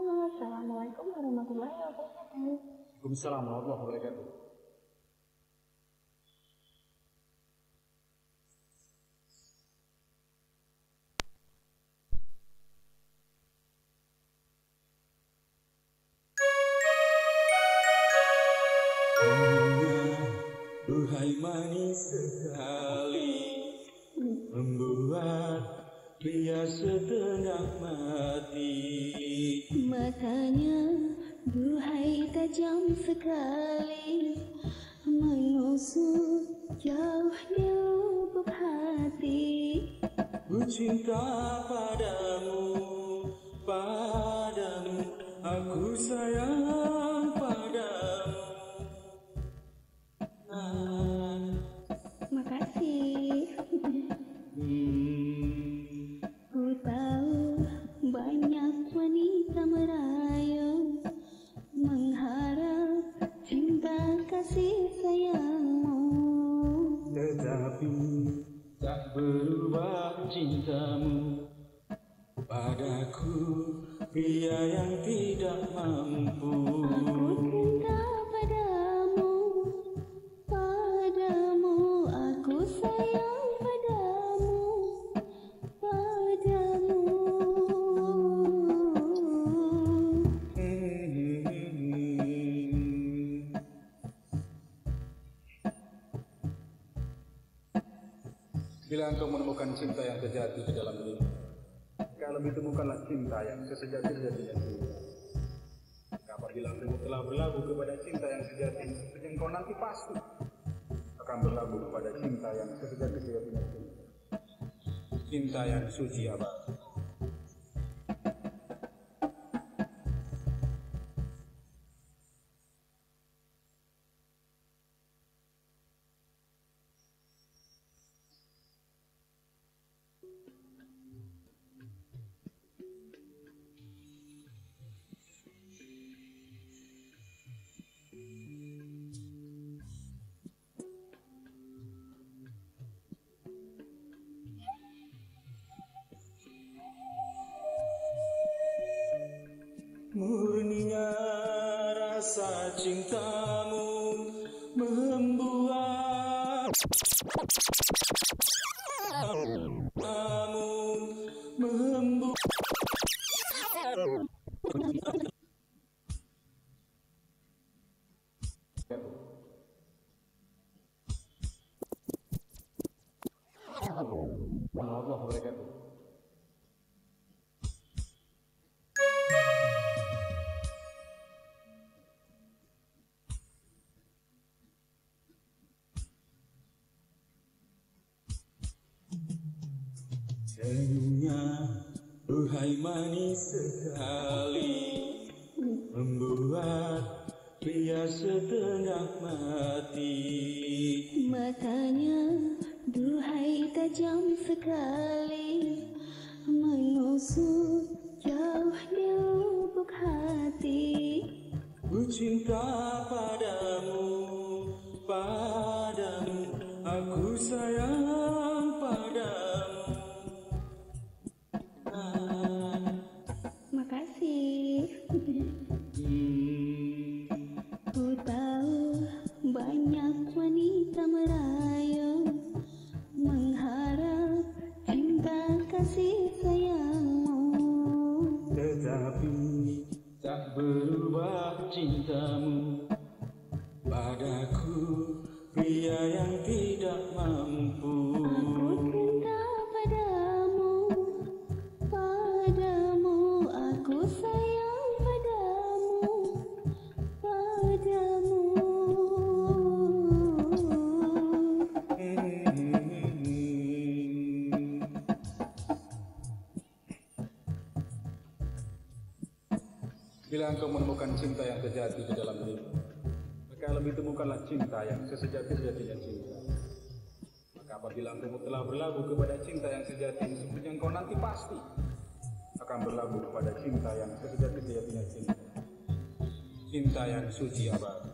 Assalamualaikum warahmatullahi wabarakatuh. Waalaikumsalam warahmatullahi wabarakatuh. Duhai manis sekali, membuat pria setengah mati. Matanya duhai tajam sekali, menusuk jauh di lubuk hati. Ku cinta padamu, padamu, aku sayang padamu. Makasih. Ku tahu banyak wanita merayu, mengharap cinta kasih sayangmu. Tetapi tak berubah cintamu padaku, pria yang tidak mampu. Aku cinta padamu, padamu, aku sayang padamu, padamu. Bila engkau menemukan cinta yang sejati di dalam dirimu, kalau ditemukanlah cinta yang sesejati-sejatinya cinta. Apabila engkau telah berlabuh kepada cinta yang sejati, engkau nanti pasti akan berlabuh kepada cinta yang sesejati-sejatinya cinta. Cinta yang suci abadi. Murninya rasa cintamu membuat kamu membuat Allah wabarakatuh. Senyumnya duhai manis sekali, membuat pria setengah mati. Matanya duhai tajam sekali, menusuk jauh di lubuk hati. Ku cinta padamu, padamu, aku sayang padamu. Makasih. Ku tahu banyak wanita merayu, mengharap cinta kasih sayangmu. Tetapi tak berubah cintamu padaku, pria yang tidak mampu. Aku cinta padamu, padamu, aku sayang padamu, padamu. Bila engkau menemukan cinta yang sejati di dalam dirimu, maka lebih temukanlah cinta yang sesejati-sejatinya cinta. Maka apabila engkau telah berlabuh kepada cinta yang sejati, seperti engkau nanti pasti akan berlabuh kepada cinta yang sesejati-sejatinya cinta. Cinta yang suci abadi.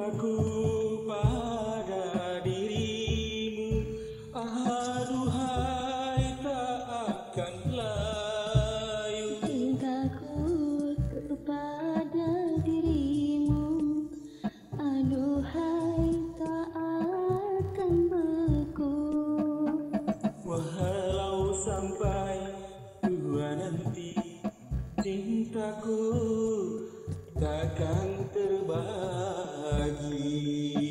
cintaku pada dirimu, aduhai tak akan layu. Cintaku kepada dirimu, aduhai tak akan beku. Walau sampai tua nanti, cintaku takkan terbagi.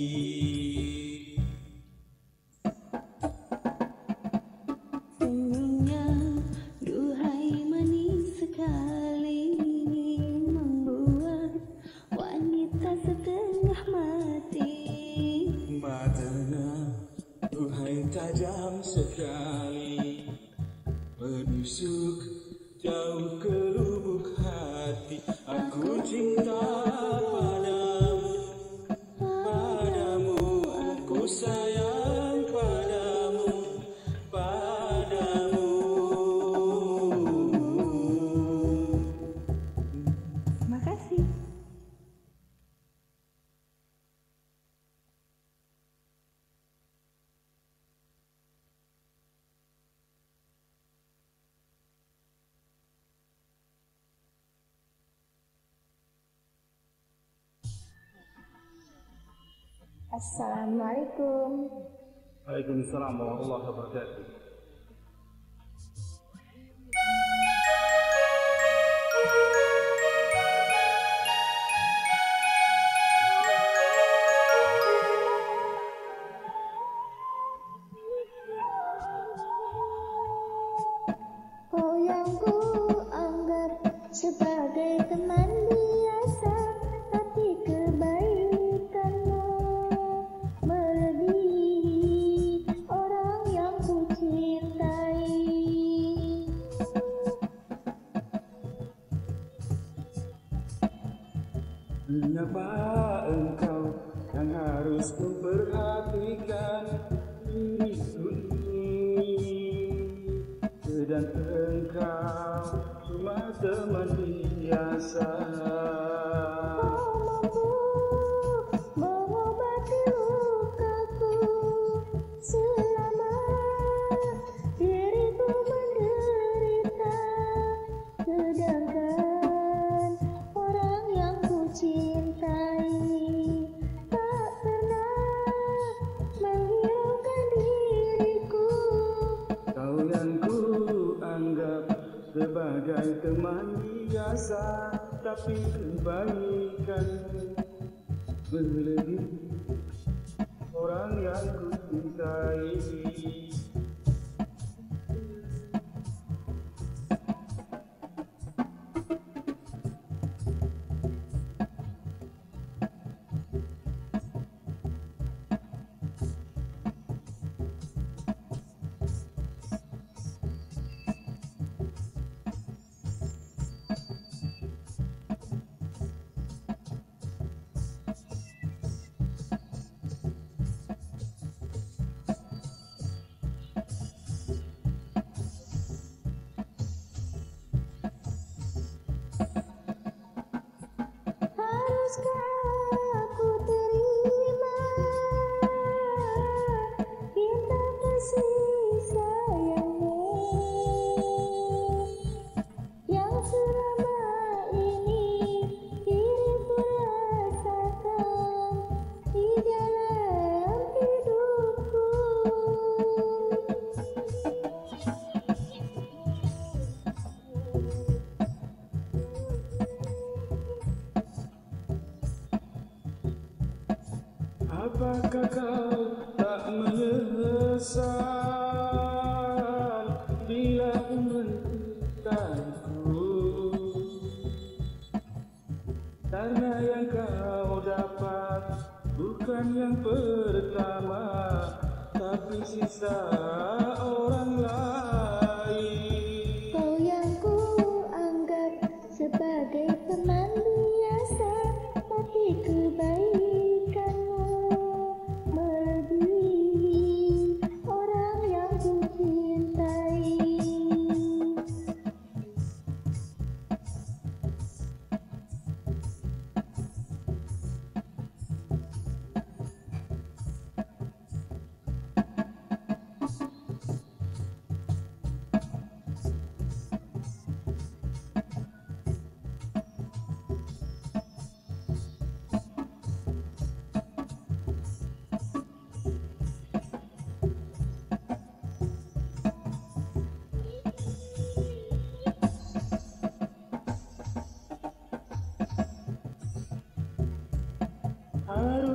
Senyumnya, duhai manis sekali, membuat wanita setengah mati. Matanya, duhai tajam sekali, menusuk jauh ke lubuk hati. Aku cinta padamu, padamu, aku sayang padamu, padamu. Makasih. Assalamualaikum. Waalaikumsalam warahmatullahi wabarakatuh. Kau yang ku anggap sebagai teman biasa, tapi kebaikanmu melebihi orang yang ku cintai. Mengapa engkau yang harus memperhatikan diriku ini, sedang engkau cuma teman biasa. Kau mampu mengobati lukaku selama diriku menderita, sedangkan orang yang ku cintai tak pernah menghiraukan diriku. Kau yang ku anggap sebagai teman biasa, tapi kebaikanmu melebihi orang yang ku cintai.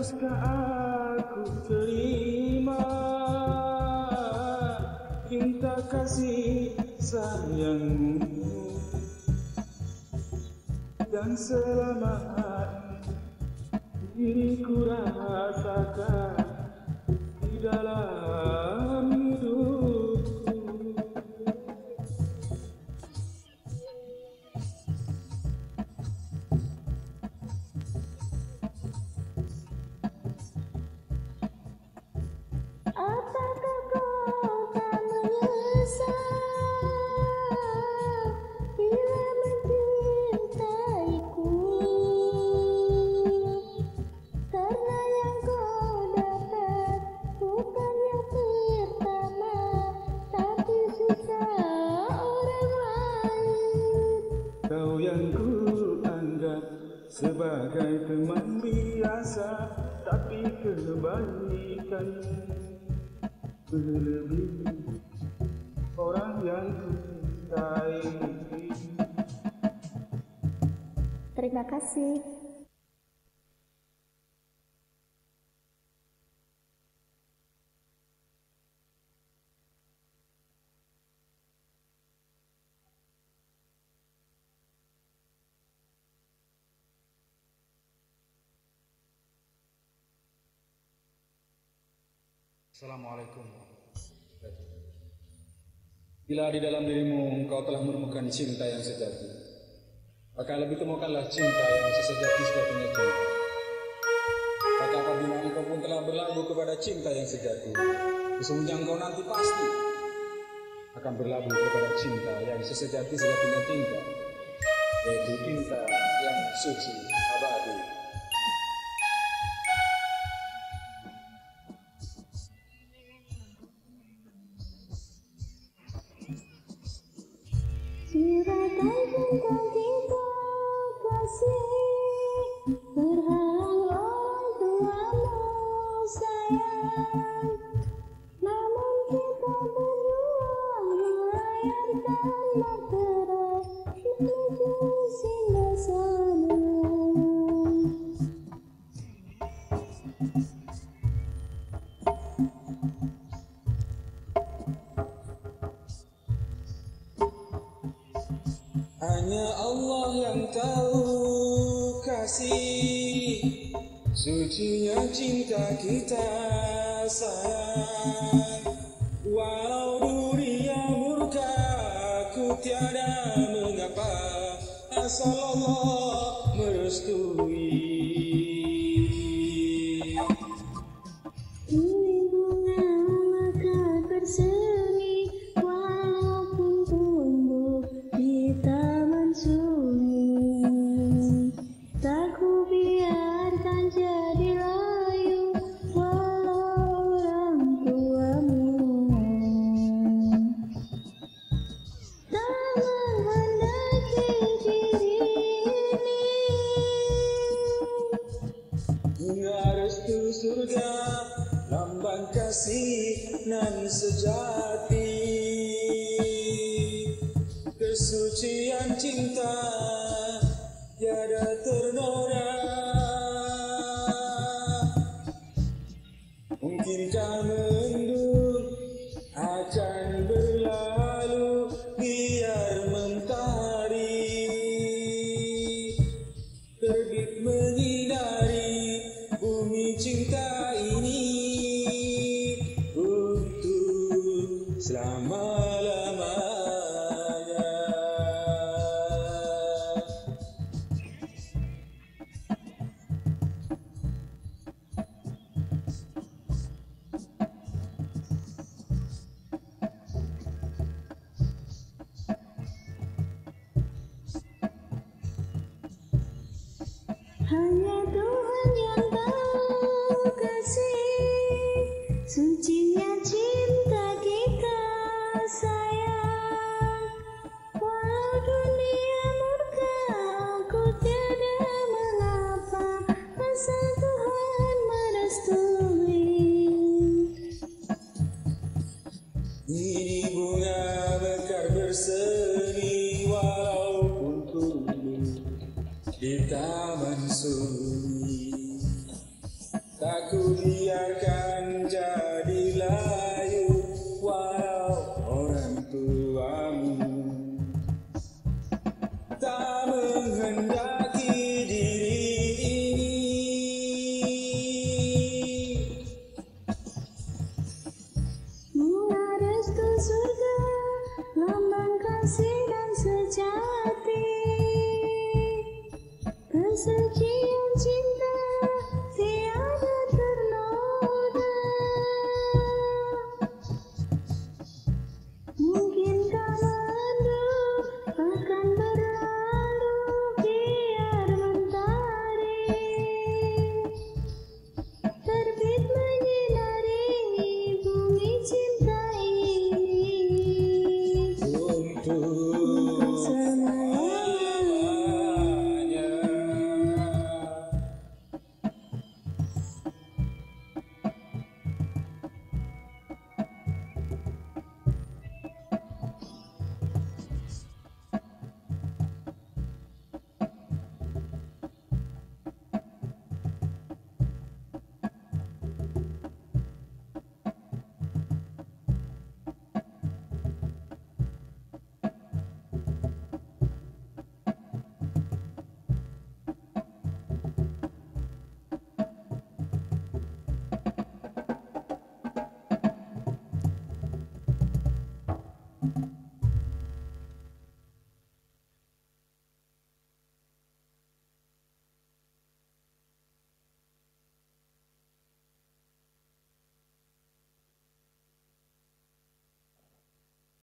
Haruskah aku terima cinta kasih sayangmu yang selama diriku rasakan di dalam hidupku. Apakah kau tak menyesal bila mencintaiku? Karena yang kau dapat bukan yang pertama, tapi sisa orang lain. Kau yang ku anggap sebagai teman biasa, tapi kebalikan melebihi orang yang ku cintai. Terima kasih. Assalamualaikum. Bila di dalam dirimu engkau telah menemukan cinta yang sejati, maka lebih temukanlah cinta yang sejati-sejatinya cinta. Maka apabila engkau pun telah berlabuh kepada cinta yang sejati, sesungguhnya engkau nanti pasti akan berlabuh kepada cinta yang sejati-sejatinya cinta, yaitu cinta yang suci abadi. Silakan tentang kita kasih, berhalang orang tuamu sayang. Namun kita berdua melayarkan bahtera menuju singgasana. Hanya Allah yang tahu kasih, sucinya cinta kita sayang. Walau dunia murka, aku tiada mengapa, asal Allah merestui. Ini bunga mekar bersemi, walaupun tumbuh di taman sunyi. Tak ku biarkan jadi layu walau orang tuamu. Tak menghendaki diri ini. Bunga restu surga, lambang kasih nan sejati. Kesucian cinta tiada ternoda. Mungkinkah mendung akan berlalu, biar mentari terbit menyinari bumi cinta ini untuk selama-lamanya. Hanya Tuhan yang tahu kasih, sucinya cinta kita sayang. Walau dunia murka, aku tiada mengapa, asal Tuhan merestui. Ini bunga mekar berseri, walaupun tumbuh di taman sunyi. kasih dan sejati, kesucian cinta tiada ternoda. Mungkinkah mendung akan berlalu biar mentari terbit menyinari bumi cinta ini untuk selamanya.